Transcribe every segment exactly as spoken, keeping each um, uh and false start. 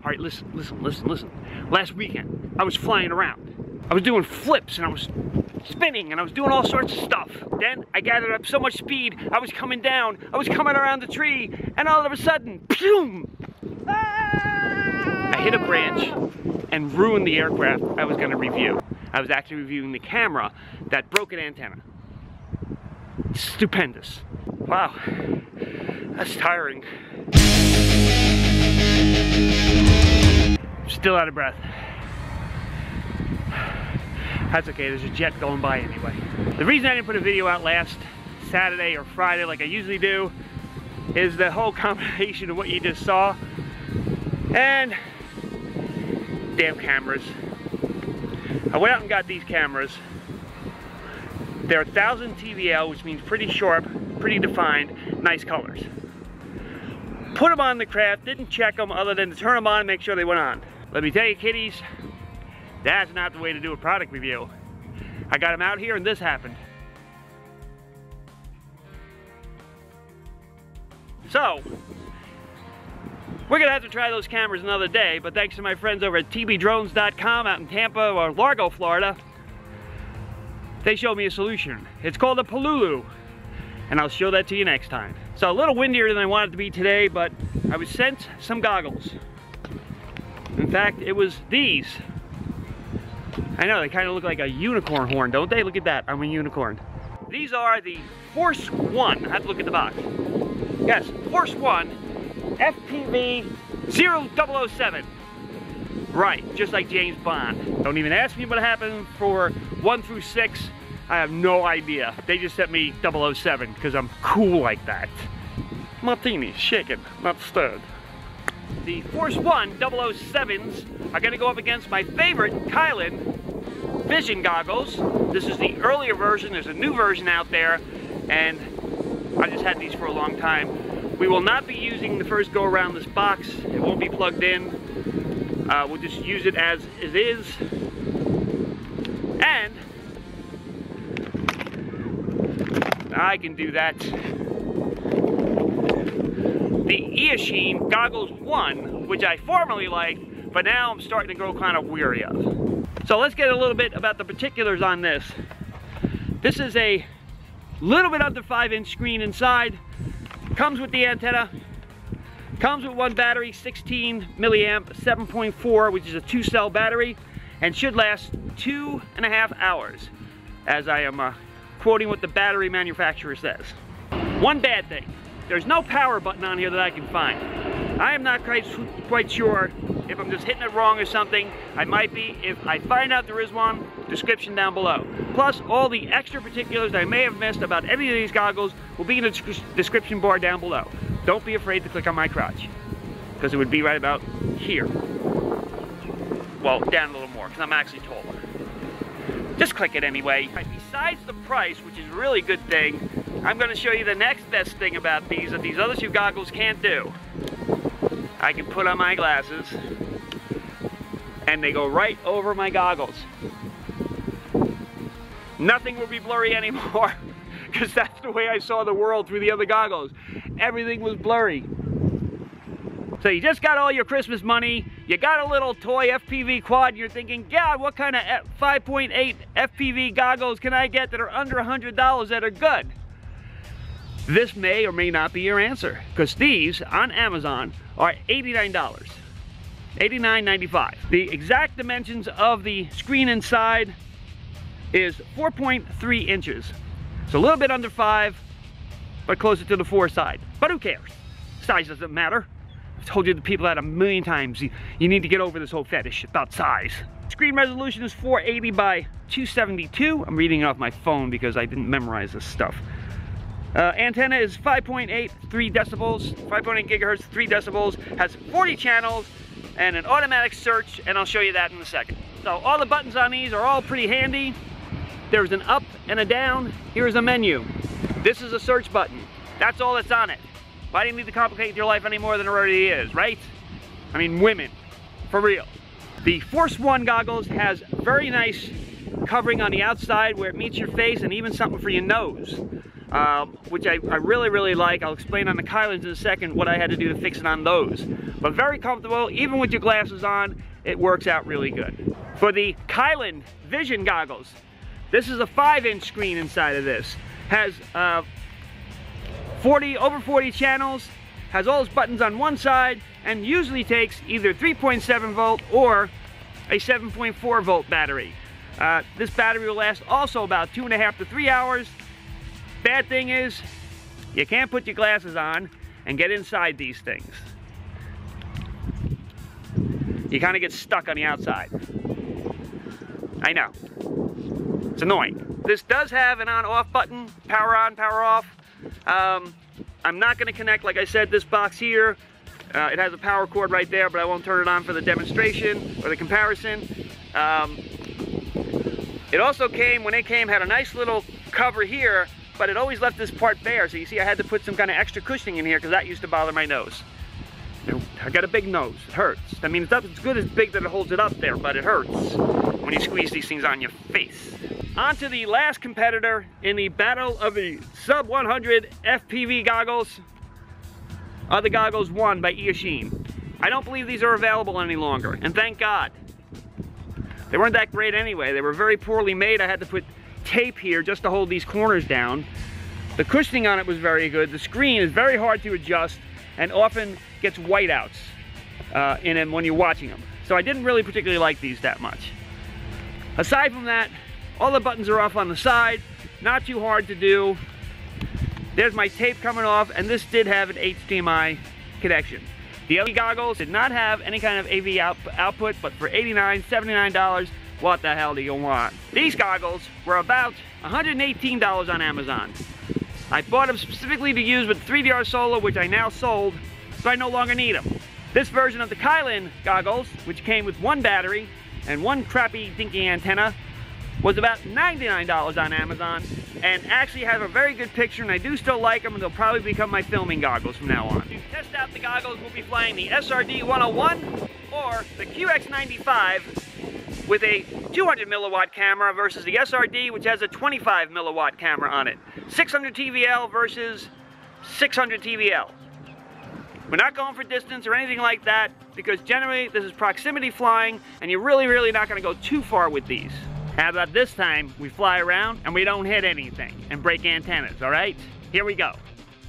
All right, listen, listen, listen, listen. Last weekend, I was flying around. I was doing flips and I was spinning and I was doing all sorts of stuff. Then I gathered up so much speed, I was coming down, I was coming around the tree, and all of a sudden, boom! I hit a branch and ruined the aircraft I was going to review. I was actually reviewing the camera that broke an antenna. Stupendous. Wow, that's tiring. Still out of breath. That's okay, there's a jet going by anyway. The reason I didn't put a video out last Saturday or Friday like I usually do is the whole combination of what you just saw and damn cameras. I went out and got these cameras. They're one thousand T V L, which means pretty sharp, pretty defined, nice colors. Put them on the craft, didn't check them other than to turn them on and make sure they went on. Let me tell you, kiddies, that's not the way to do a product review. I got them out here and this happened. So, we're gonna have to try those cameras another day, but thanks to my friends over at T B drones dot com out in Tampa or Largo, Florida, they showed me a solution. It's called a Polulu, and I'll show that to you next time. So a little windier than I wanted to be today, but I was sent some goggles. In fact, it was these. I know, they kind of look like a unicorn horn, don't they? Look at that, I'm a unicorn. These are the Force One. I have to look at the box. Yes, Force One F P V zero double oh seven. Right, just like James Bond. Don't even ask me what happened for one through six. I have no idea. They just sent me double oh seven because I'm cool like that. Martini, shaken, not stirred. The Force One double oh sevens are going to go up against my favorite Kylin Vision goggles. This is the earlier version. There's a new version out there, and I just had these for a long time. We will not be using the first go around this box. It won't be plugged in. Uh, we'll just use it as it is. And I can do that. The Eachine Goggles One, which I formerly liked, but now I'm starting to grow kind of weary of. So let's get a little bit about the particulars on this. This is a little bit under five inch screen inside. Comes with the antenna. Comes with one battery, sixteen milliamp, seven point four, which is a two cell battery, and should last two and a half hours, as I am uh, quoting what the battery manufacturer says. One bad thing, there's no power button on here that I can find. I am not quite, quite sure if I'm just hitting it wrong or something. I might be. If I find out there is one, description down below. Plus, all the extra particulars I may have missed about any of these goggles will be in the description bar down below. Don't be afraid to click on my crotch, because it would be right about here. Well, down a little more, because I'm actually taller. Just click it anyway. Besides the price, which is a really good thing, I'm going to show you the next best thing about these that these other two goggles can't do. I can put on my glasses, and they go right over my goggles. Nothing will be blurry anymore, because that's the way I saw the world through the other goggles. Everything was blurry. So you just got all your Christmas money, you got a little toy F P V quad, and you're thinking, God, what kind of five point eight F P V goggles can I get that are under one hundred dollars that are good? This may or may not be your answer, because these on Amazon are eighty-nine dollars. eighty-nine ninety-five. The exact dimensions of the screen inside is four point three inches. It's a little bit under five, but closer to the four side. But who cares? Size doesn't matter. I've told you the people that a million times. You, you need to get over this whole fetish about size. Screen resolution is four eighty by two seventy-two. I'm reading it off my phone because I didn't memorize this stuff. Uh, antenna is five point eight, three decibels, five point eight gigahertz, three decibels, has forty channels and an automatic search, and I'll show you that in a second. So all the buttons on these are all pretty handy. There's an up and a down. Here's a menu. This is a search button. That's all that's on it. Why do you need to complicate your life any more than it already is, right? I mean, women, for real. The Force One goggles has very nice covering on the outside where it meets your face, and even something for your nose. um, which I, I really, really like. I'll explain on the Kylins in a second what I had to do to fix it on those. But very comfortable, even with your glasses on, it works out really good. For the Kylin Vision Goggles, this is a five inch screen inside of this. Has uh, forty, over forty channels, has all its buttons on one side, and usually takes either three point seven volt or a seven point four volt battery. Uh, this battery will last also about two and a half to three hours. Bad thing is, you can't put your glasses on and get inside these things. You kind of get stuck on the outside. I know. It's annoying. This does have an on-off button, power on, power off. Um, I'm not going to connect, like I said, this box here. Uh, it has a power cord right there, but I won't turn it on for the demonstration or the comparison. Um, it also came, when it came, had a nice little cover here, but it always left this part bare. So you see I had to put some kind of extra cushioning in here because that used to bother my nose. I got a big nose, it hurts. I mean, it's not as good as big that it holds it up there, but it hurts when you squeeze these things on your face. On to the last competitor in the battle of the sub one hundred F P V goggles, are the Goggles One by Eachine. I don't believe these are available any longer, and thank God. They weren't that great anyway. They were very poorly made. I had to put tape here just to hold these corners down. The cushioning on it was very good. The screen is very hard to adjust and often gets whiteouts uh, in them when you're watching them. So I didn't really particularly like these that much. Aside from that, all the buttons are off on the side, not too hard to do. There's my tape coming off, and this did have an H D M I connection. The other goggles did not have any kind of A V out output, but for eighty-nine, seventy-nine dollars, what the hell do you want? These goggles were about one hundred eighteen dollars on Amazon. I bought them specifically to use with three D R Solar, which I now sold, so I no longer need them. This version of the Kylin goggles, which came with one battery and one crappy dinky antenna, was about ninety-nine dollars on Amazon, and actually have a very good picture, and I do still like them, and they'll probably become my filming goggles from now on. To test out the goggles, we'll be flying the S R D one oh one or the Q X ninety-five with a two hundred milliwatt camera versus the S R D, which has a twenty-five milliwatt camera on it. six hundred T V L versus six hundred T V L. We're not going for distance or anything like that, because generally this is proximity flying, and you're really, really not going to go too far with these. How about this time, we fly around and we don't hit anything and break antennas, all right? Here we go.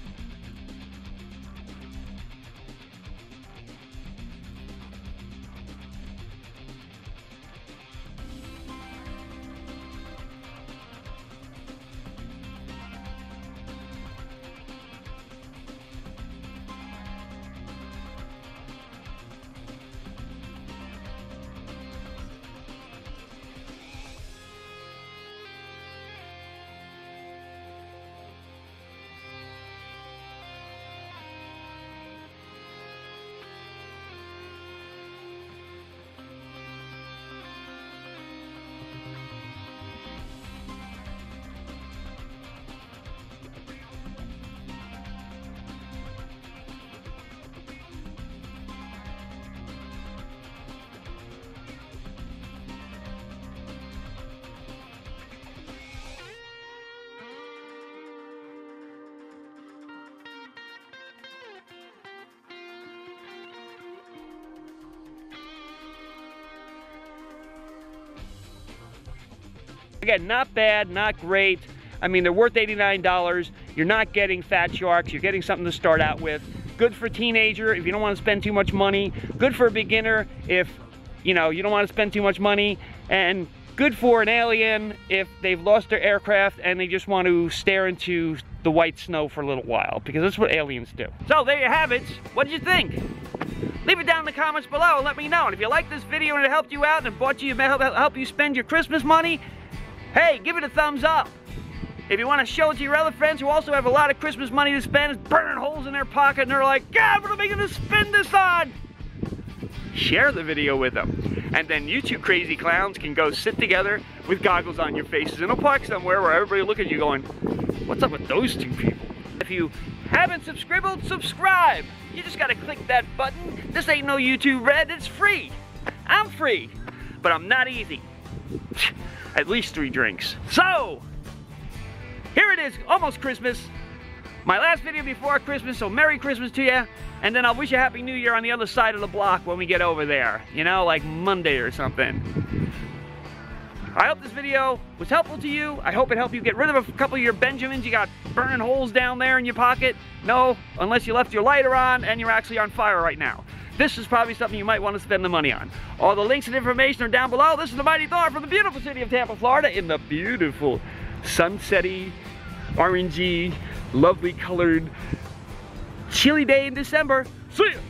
Again, not bad, not great. I mean, they're worth eighty-nine dollars. You're not getting fat sharks. You're getting something to start out with. Good for a teenager if you don't want to spend too much money. Good for a beginner if, you know, you don't want to spend too much money. And good for an alien if they've lost their aircraft and they just want to stare into the white snow for a little while, because that's what aliens do. So there you have it. What did you think? Leave it down in the comments below and let me know. And if you like this video and it helped you out and it bought you, help you spend your Christmas money, hey, give it a thumbs up. If you want to show it to your other friends who also have a lot of Christmas money to spend, it's burning holes in their pocket, and they're like, God, what am I going to spend this on? Share the video with them. And then you two crazy clowns can go sit together with goggles on your faces in a park somewhere where everybody will look at you going, what's up with those two people? If you haven't subscribed, subscribe. You just got to click that button. This ain't no YouTube Red, it's free. I'm free, but I'm not easy. At least three drinks. So, here it is, almost Christmas. My last video before Christmas, so Merry Christmas to you. And then I'll wish you a Happy New Year on the other side of the block when we get over there. You know, like Monday or something. I hope this video was helpful to you. I hope it helped you get rid of a couple of your Benjamins. You got burning holes down there in your pocket. No, unless you left your lighter on and you're actually on fire right now. This is probably something you might want to spend the money on. All the links and information are down below. This is the Mighty Thor from the beautiful city of Tampa, Florida, in the beautiful, sunsetty, orangey, lovely colored, chilly day in December. See ya!